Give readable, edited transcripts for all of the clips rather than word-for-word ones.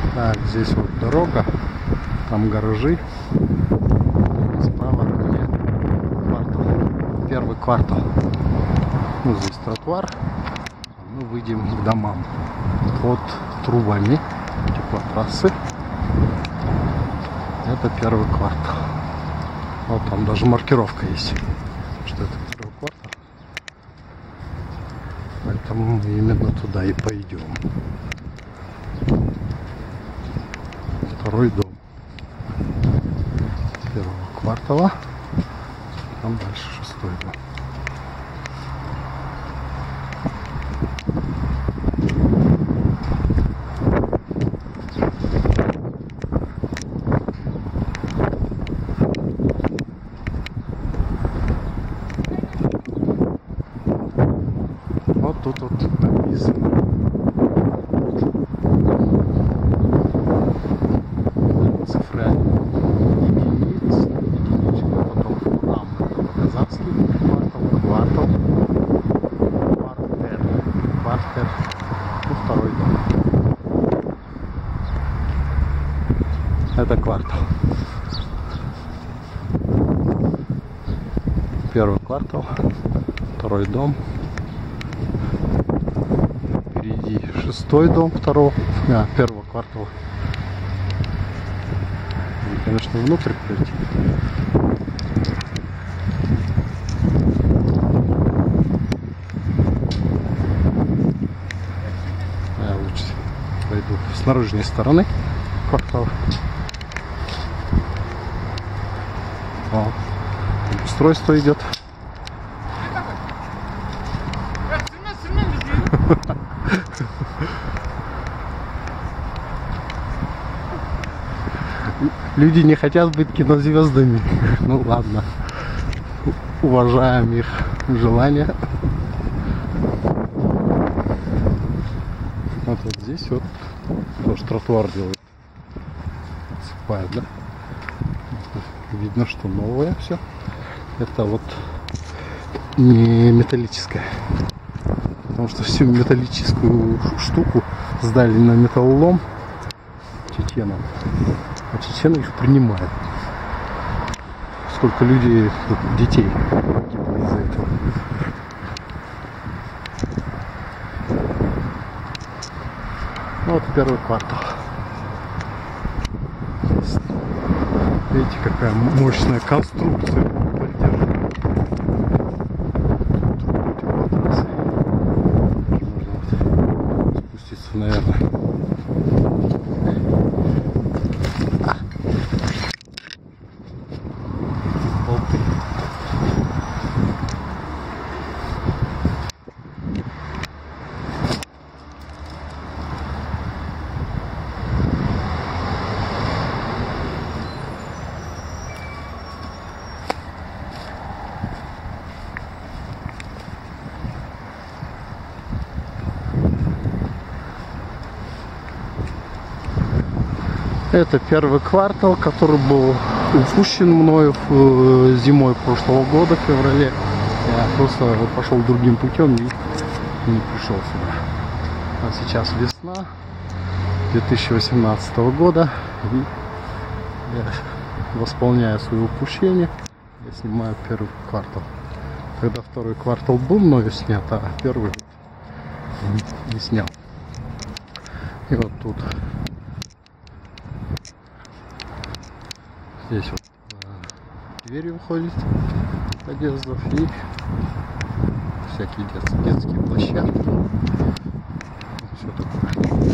Так, здесь вот дорога, там гаражи. Справа от меня квартал, первый квартал. Ну, здесь тротуар. Мы выйдем к домам под трубами теплотрассы. Это первый квартал. Вот там даже маркировка есть, что это первый квартал. Поэтому мы именно туда и пойдем. Второй дом первого квартала. Там дальше шестой дом. Вот тут вот написано. Цифра единичка, потом там это по-казахски квартал, квартер, ну, второй дом. Это квартал. Первый квартал, второй дом. Впереди шестой дом первого квартала. И, конечно, внутрь пройти. Я лучше пойду с наружной стороны квартала. О, устройство идет. Люди не хотят быть кинозвездами. Ну ладно. Уважаем их желания. Вот здесь вот тоже тротуар делают. Сыпают, да? Видно, что новое все. Это вот не металлическое. Потому что всю металлическую штуку сдали на металлолом чеченам. А чечены их принимают. Сколько людей, детей погибло из-за этого. Вот первый квартал. Видите, какая мощная конструкция поддерживает. Можно спуститься, наверное. Это первый квартал, который был упущен мною зимой прошлого года, в феврале. Я просто пошел другим путем и не пришел сюда. А сейчас весна 2018 года. И я восполняю свое упущение. Я снимаю первый квартал. Когда второй квартал был мною снят, а первый не снял. И вот тут. Здесь вот двери выходят подъездов и всякие детские площадки. Все такое.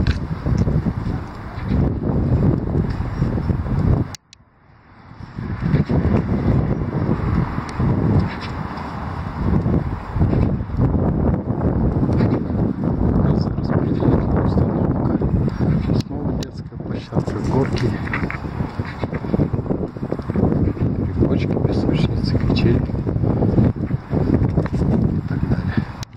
Распределительная установка. Снова детская площадка, горки. Песочницы, качели и так далее.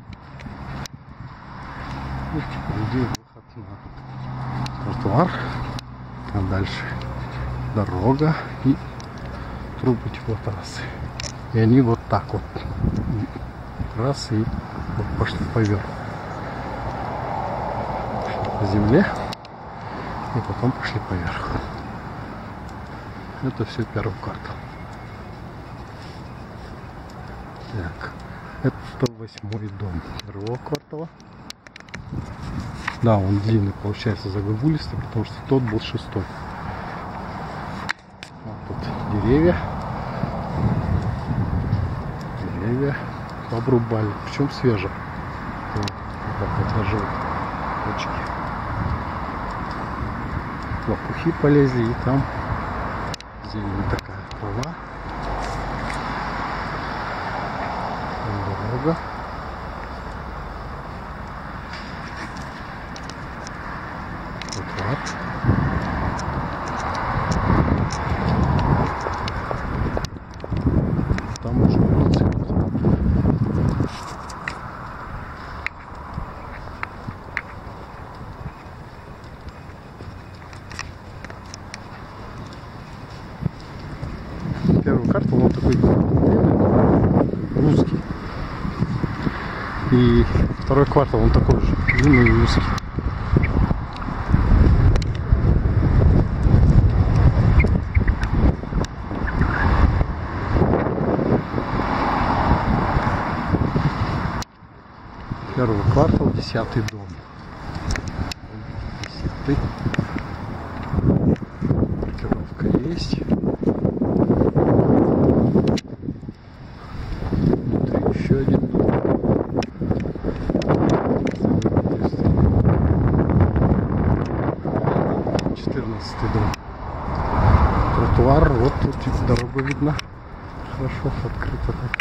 И впереди выход на тротуар, а дальше дорога и трубы теплотрассы. И они вот так вот раз и вот пошли поверх по земле. И потом пошли поверх. Это все первый квартал. Так, это 8-й дом другого квартала. Да, он длинный, получается, загогулистый, потому что тот был 6-й. Вот тут деревья. Деревья обрубали, причем свежие. Вот так вот даже точки. Лопухи полезли, и там зелень такая трава. Дорога. Вот. Там уже улица. Первый квартал, он такой узкий. И второй квартал, он такой же длинный и узкий. Первый квартал, 10-й дом. 10-й. Маркировка есть. Внутри еще один дом. 14-й дом. Тротуар, вот тут дорога видна. Хорошо, открыто так.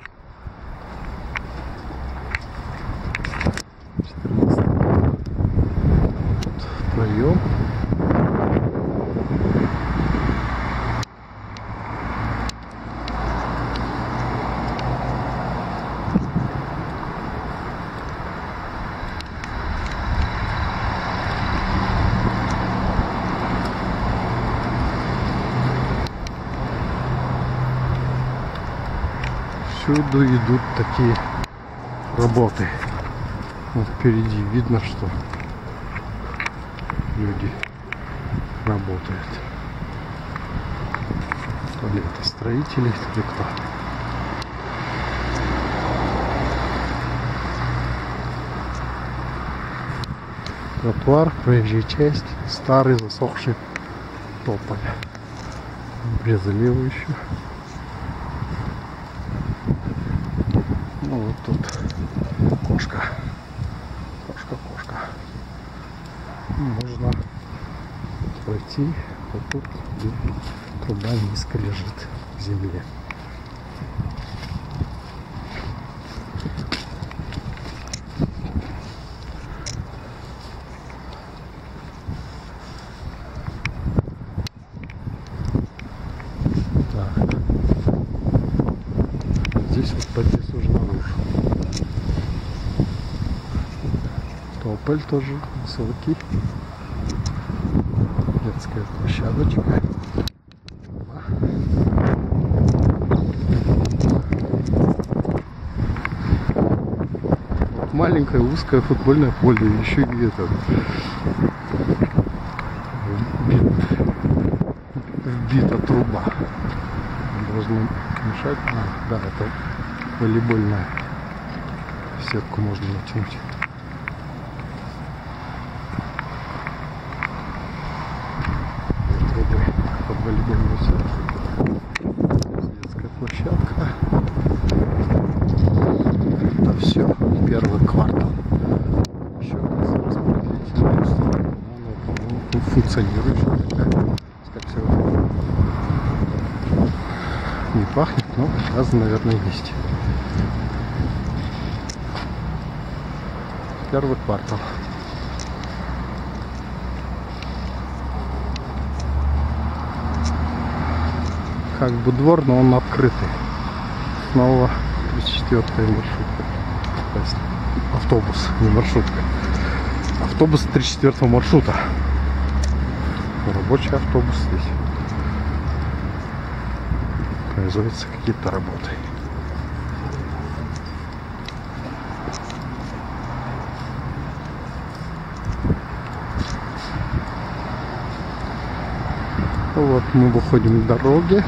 14 проем. Всюду идут такие работы. Вот впереди видно, что люди работают. То ли это строители, то ли кто. Тротуар, проезжая часть, старый засохший тополь. Обрезали его еще. Ну вот тут кошка. Кошка. Можно пройти вот тут, где труба низко лежит в земле. Так. Здесь вот подъезд уже наружу. Тополь тоже высокий. Детская площадочка. Вот маленькое узкое футбольное поле. Еще и это вбита труба. Должна мешать. Да, это волейбольная. Сетку можно натянуть. Под волейбольную сетку. Детская площадка. Это все первый квартал. Еще распределительная установка. Ну, функционирующая такая. Как всего. Не пахнет, но газ, наверное, есть. Первый квартал. Как бы двор, но он открытый. Снова 34-я маршрутка. То есть автобус, не маршрутка. Автобус 34-го маршрута. Рабочий автобус здесь. Производятся какие-то работы. Вот мы выходим к дороге.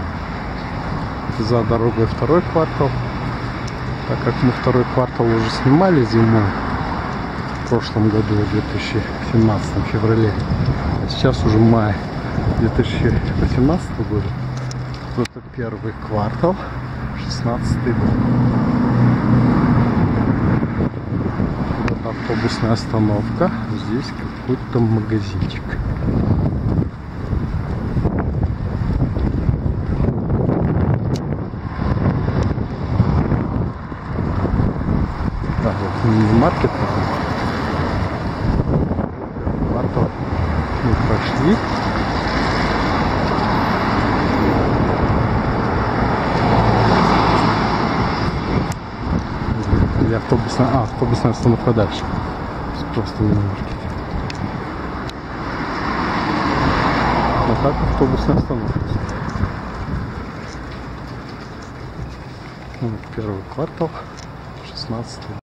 За дорогой второй квартал. Так как мы второй квартал уже снимали зимой, в прошлом году, в 2017 феврале, а сейчас уже май 2018 года, то это первый квартал, 16 год. Вот автобусная остановка, здесь какой-то магазинчик. Мини-маркет. Квартал мы прошли. Или автобусная остановка дальше. Просто мини-маркет. Вот так автобусная остановка. Вот первый квартал, 16